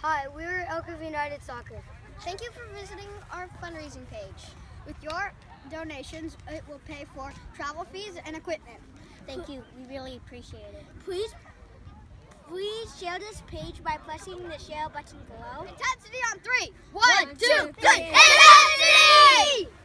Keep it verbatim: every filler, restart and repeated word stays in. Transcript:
Hi, we're Elk Grove United Soccer. Thank you for visiting our fundraising page. With your donations, it will pay for travel fees and equipment. Thank you. We really appreciate it. Please, please share this page by pressing the share button below. Intensity on three. One, two, three. Intensity!